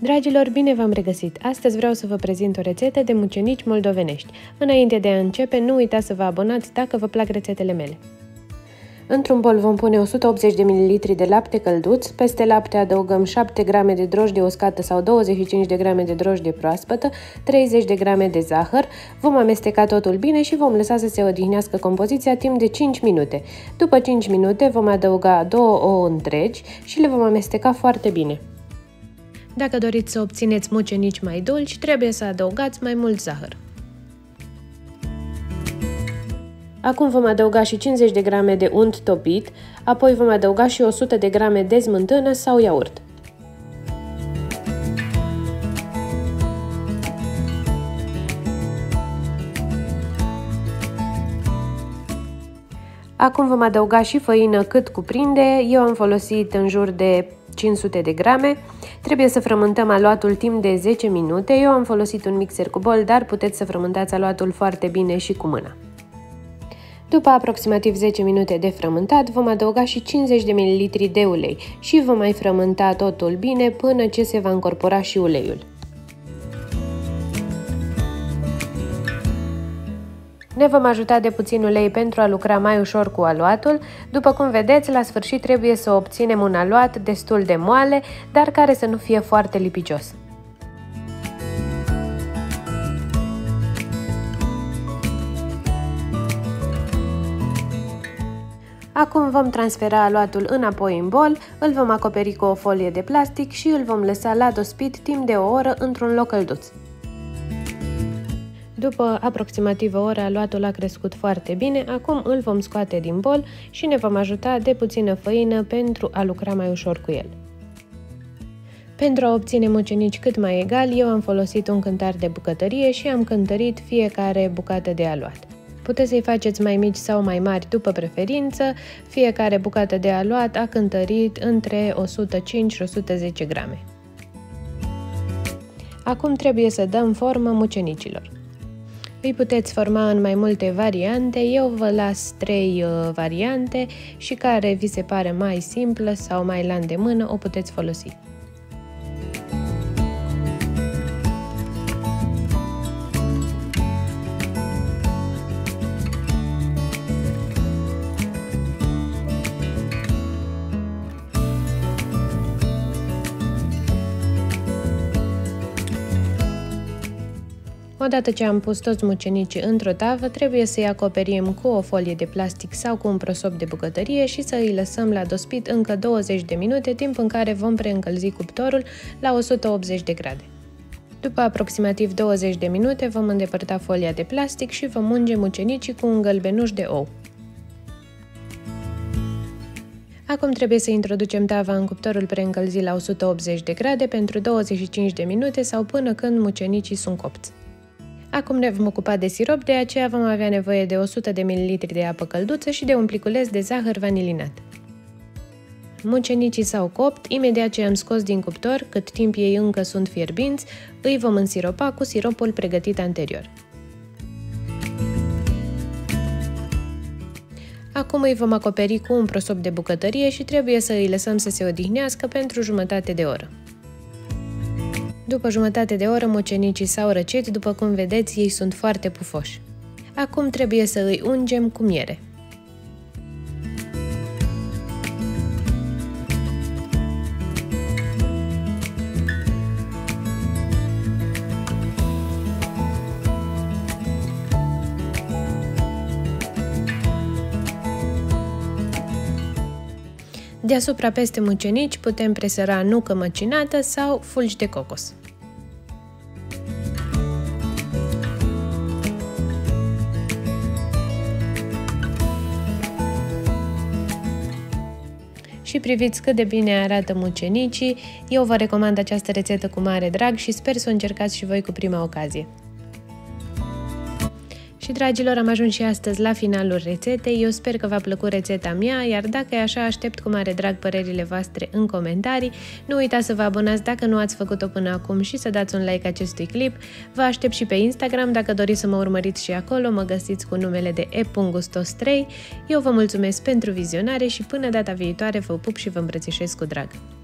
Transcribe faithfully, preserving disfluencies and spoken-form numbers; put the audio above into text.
Dragilor, bine v-am regăsit! Astăzi vreau să vă prezint o rețetă de mucenici moldovenești. Înainte de a începe, nu uitați să vă abonați dacă vă plac rețetele mele. Într-un bol vom pune o sută optzeci de mililitri de lapte călduț, peste lapte adăugăm șapte grame de drojdie uscată sau douăzeci și cinci de grame de drojdie proaspătă, treizeci de grame de zahăr, vom amesteca totul bine și vom lăsa să se odihnească compoziția timp de cinci minute. După cinci minute vom adăuga două ouă întregi și le vom amesteca foarte bine. Dacă doriți să obțineți mucenici mai dulci, trebuie să adăugați mai mult zahăr. Acum vom adăuga și cincizeci de grame de unt topit, apoi vom adăuga și o sută de grame de smântână sau iaurt. Acum vom adăuga și făină cât cuprinde, eu am folosit în jur de cinci sute de grame. Trebuie să frământăm aluatul timp de zece minute, eu am folosit un mixer cu bol, dar puteți să frământați aluatul foarte bine și cu mâna. După aproximativ zece minute de frământat, vom adăuga și cincizeci de mililitri de ulei și vom mai frământa totul bine până ce se va încorpora și uleiul. Ne vom ajuta de puțin ulei pentru a lucra mai ușor cu aluatul. După cum vedeți, la sfârșit trebuie să obținem un aluat destul de moale, dar care să nu fie foarte lipicios. Acum vom transfera aluatul înapoi în bol, îl vom acoperi cu o folie de plastic și îl vom lăsa la dospit timp de o oră într-un loc călduț. După aproximativ o oră, aluatul a crescut foarte bine, acum îl vom scoate din bol și ne vom ajuta de puțină făină pentru a lucra mai ușor cu el. Pentru a obține mucenici cât mai egali, eu am folosit un cântar de bucătărie și am cântărit fiecare bucată de aluat. Puteți să-i faceți mai mici sau mai mari după preferință, fiecare bucată de aluat a cântărit între o sută cinci și o sută zece grame. Acum trebuie să dăm formă mucenicilor. Îi puteți forma în mai multe variante, eu vă las trei uh, variante și care vi se pare mai simplă sau mai la îndemână o puteți folosi. Odată ce am pus toți mucenicii într-o tavă, trebuie să-i acoperim cu o folie de plastic sau cu un prosop de bucătărie și să îi lăsăm la dospit încă douăzeci de minute, timp în care vom preîncălzi cuptorul la o sută optzeci de grade. După aproximativ douăzeci de minute vom îndepărta folia de plastic și vom unge mucenicii cu un gălbenuș de ou. Acum trebuie să introducem tava în cuptorul preîncălzit la o sută optzeci de grade pentru douăzeci și cinci de minute sau până când mucenicii sunt copți. Acum ne vom ocupa de sirop, de aceea vom avea nevoie de o sută de mililitri de apă călduță și de un pliculeț de zahăr vanilinat. Mucenicii s-au copt, imediat ce am scos din cuptor, cât timp ei încă sunt fierbinți, îi vom însiropa cu siropul pregătit anterior. Acum îi vom acoperi cu un prosop de bucătărie și trebuie să îi lăsăm să se odihnească pentru jumătate de oră. După jumătate de oră, mucenicii s-au răcit, după cum vedeți, ei sunt foarte pufoși. Acum trebuie să îi ungem cu miere. Deasupra peste mucenici putem presăra nucă măcinată sau fulgi de cocos. Și priviți cât de bine arată mucenicii, eu vă recomand această rețetă cu mare drag și sper să o încercați și voi cu prima ocazie. Și, dragilor, am ajuns și astăzi la finalul rețetei. Eu sper că v-a plăcut rețeta mea, iar dacă e așa, aștept cu mare drag părerile voastre în comentarii. Nu uitați să vă abonați dacă nu ați făcut-o până acum și să dați un like acestui clip. Vă aștept și pe Instagram, dacă doriți să mă urmăriți și acolo, mă găsiți cu numele de e punct gustos trei. Eu vă mulțumesc pentru vizionare și până data viitoare vă pup și vă îmbrățișez cu drag!